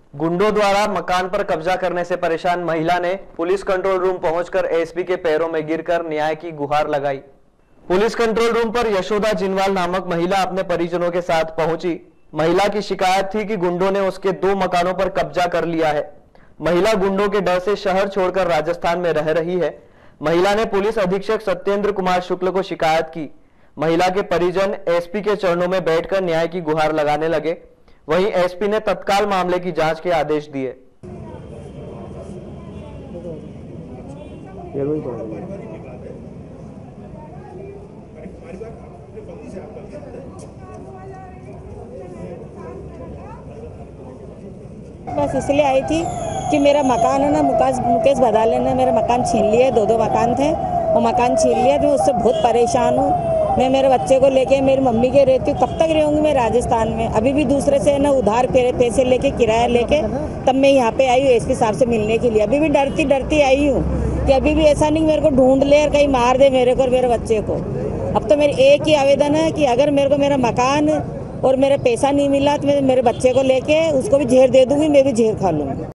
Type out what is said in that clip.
गुंडों द्वारा मकान पर कब्जा करने से परेशान महिला ने पुलिस कंट्रोल रूम पहुंचकर एसपी के पैरों में गिरकर न्याय की गुहार लगाई। पुलिस कंट्रोल रूम पर यशोदा जिनवाल नामक महिला अपने परिजनों के साथ पहुंची। महिला की शिकायत थी कि गुंडों ने उसके 2 मकानों पर कब्जा कर लिया है। महिला गुंडों के डर से शहर छोड़कर राजस्थान में रह रही है। महिला ने पुलिस अधीक्षक सत्येंद्र कुमार शुक्ल को शिकायत की। महिला के परिजन एसपी के चरणों में बैठकर न्याय की गुहार लगाने लगे। वहीं एसपी ने तत्काल मामले की जांच के आदेश दिए। बस इसलिए आई थी कि मेरा मकान है ना, मुकेश बदाले ने मेरा मकान छीन लिया। 2 मकान थे, वो मकान छीन लिया। तो उससे बहुत परेशान हूँ मैं। मेरे बच्चे को लेके मेरी मम्मी के रहती हूँ। कब तक रहूँगी मैं राजस्थान में? अभी भी दूसरे से ना उधार पैसे लेके किराया लेके तब मैं यहाँ पे आई हूँ एसपी साहब से मिलने के लिए। अभी भी डरती आई हूँ कि अभी भी ऐसा नहीं मेरे को ढूंढ ले और कहीं मार दे मेरे को और मेरे बच्चे को। अब तो मेरी एक ही आवेदन है कि अगर मेरे को मेरा मकान और मेरा पैसा नहीं मिला तो मैं मेरे बच्चे को लेके उसको भी जहर दे दूंगी, मैं भी जहर खा लूँगी।